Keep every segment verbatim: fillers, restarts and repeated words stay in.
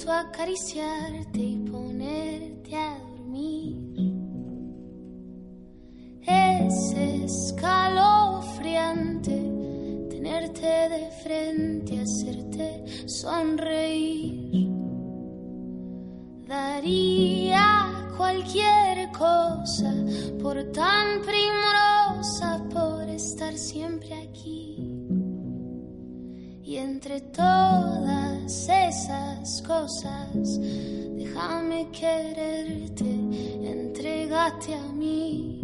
junto a acariciarte y ponerte a dormir. Es escalofriante tenerte de frente, hacerte sonreír. Daría cualquier cosa por tan primorosa, por estar siempre aquí. Y entre todas esas cosas, déjame quererte, entrégate a mí.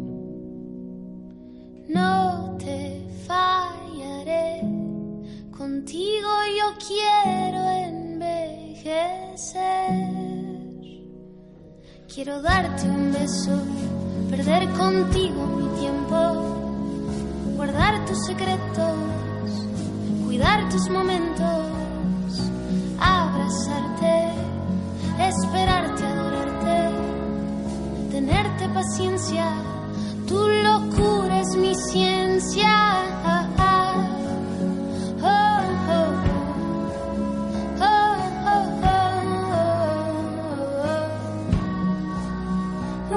No te fallaré, contigo yo quiero envejecer. Quiero darte un beso, perder contigo mi tiempo, guardar tus secretos, cuidar tus momentos, abrazarte, esperarte, adorarte, tenerte paciencia. Tu locura es mi ciencia. Oh, oh, oh, oh, oh, oh,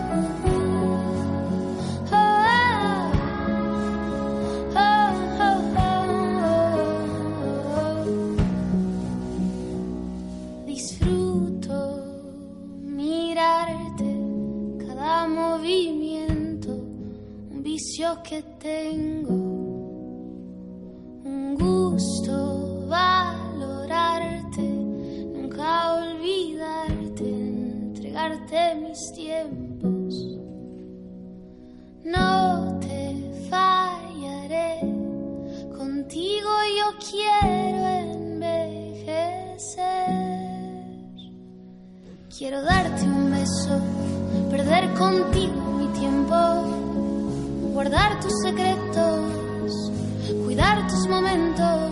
oh. Disfruto mirarte, cada movimiento, un vicio que tengo, un gusto valorarte, nunca olvidarte, entregarte mis tiempos. No te fallaré, contigo yo quiero envejecer. Quiero darte un beso, perder contigo mi tiempo, guardar tus secretos, cuidar tus momentos,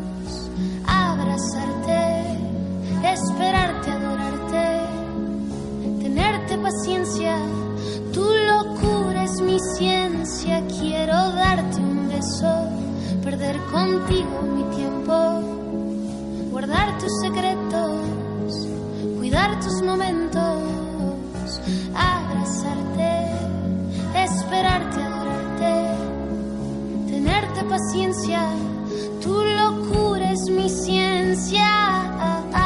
abrazarte, esperarte, adorarte, tenerte paciencia. Tu locura es mi ciencia. Quiero darte un beso, perder contigo mi tiempo, guardar tus secretos, cuidar tus momentos, abrazarte, esperarte, adorarte, tenerte paciencia. Tu locura es mi ciencia.